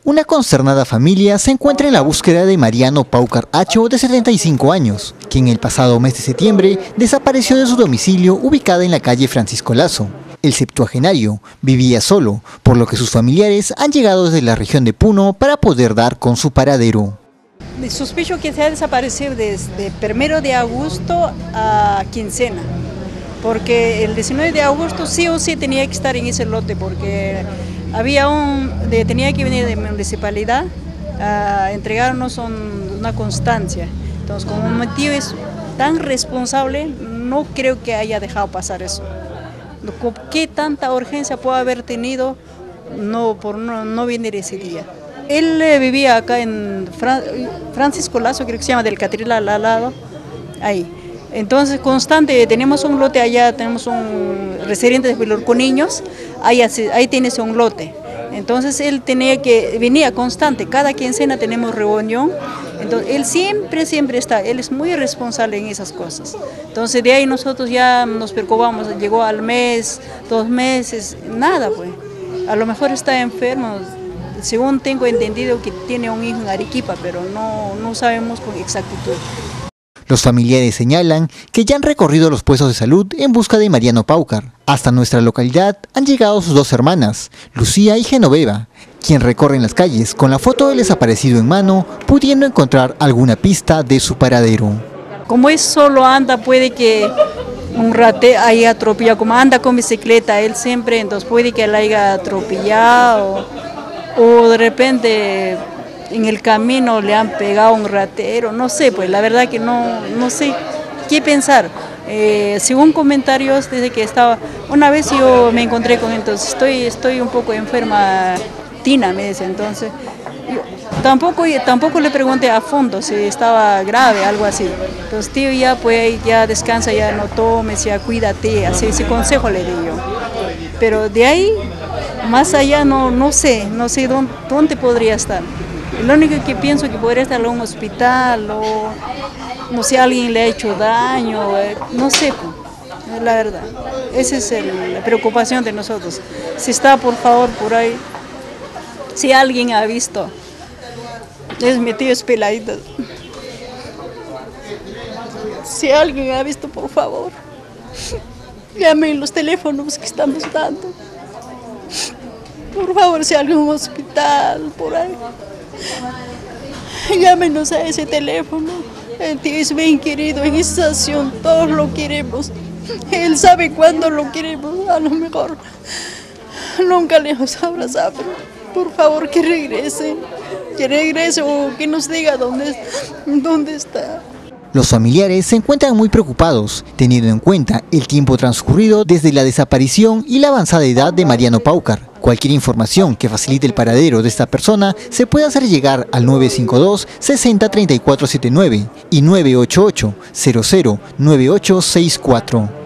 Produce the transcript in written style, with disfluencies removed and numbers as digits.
Una consternada familia se encuentra en la búsqueda de Mariano Paucar Acho, de 75 años, quien el pasado mes de septiembre desapareció de su domicilio ubicada en la calle Francisco Lazo. El septuagenario vivía solo, por lo que sus familiares han llegado desde la región de Puno para poder dar con su paradero. Sospecho que se ha desaparecido desde 1 de agosto a quincena, porque el 19 de agosto sí o sí tenía que estar en ese lote, porque tenía que venir de municipalidad a entregarnos una constancia. Entonces, como un tío es tan responsable, no creo que haya dejado pasar eso. ¿Qué tanta urgencia puede haber tenido por no venir ese día? Él vivía acá en Francisco Lazo, creo que se llama, del Catril al lado, ahí. Entonces, constante, tenemos un lote allá, tenemos un residente de Pilor con niños, ahí tienes un lote. Entonces, él venía constante, cada quincena tenemos reunión, entonces él siempre está, él es muy responsable en esas cosas. Entonces, de ahí nosotros ya nos preocupamos, llegó al mes, 2 meses, nada pues, a lo mejor está enfermo. Según tengo entendido que tiene un hijo en Arequipa, pero no sabemos con exactitud. Los familiares señalan que ya han recorrido los puestos de salud en busca de Mariano Paucar. Hasta nuestra localidad han llegado sus 2 hermanas, Lucía y Genoveva, quien recorren las calles con la foto del desaparecido en mano, pudiendo encontrar alguna pista de su paradero. Como él solo anda, puede que un ratero haya atropellado, como anda con bicicleta, él siempre, entonces puede que la haya atropellado, o de repente en el camino le han pegado un ratero, no sé, pues la verdad que no sé qué pensar. Según comentarios, desde que estaba, una vez yo me encontré con él, entonces estoy un poco enferma, Tina me dice, entonces tampoco le pregunté a fondo si estaba grave, algo así. Entonces tío, ya descansa, ya no tomes, ya cuídate, así ese consejo le di yo. Pero de ahí, más allá no sé dónde podría estar. Lo único que pienso que podría estar en un hospital o no sé, alguien le ha hecho daño, no sé, la verdad. Esa es la preocupación de nosotros. Si está, por favor, por ahí, si alguien ha visto, es mi tío es peladito. Si alguien ha visto, por favor, llamen los teléfonos que estamos dando. Por favor, si hay algún hospital por ahí, llámenos a ese teléfono. El tío es bien querido en esta estación, todos lo queremos. Él sabe cuándo lo queremos, a lo mejor nunca le hemos abrazado, pero por favor que regrese o que nos diga dónde está. Los familiares se encuentran muy preocupados, teniendo en cuenta el tiempo transcurrido desde la desaparición y la avanzada edad de Mariano Paucar. Cualquier información que facilite el paradero de esta persona se puede hacer llegar al 952 60 34 79 y 988 00 9864.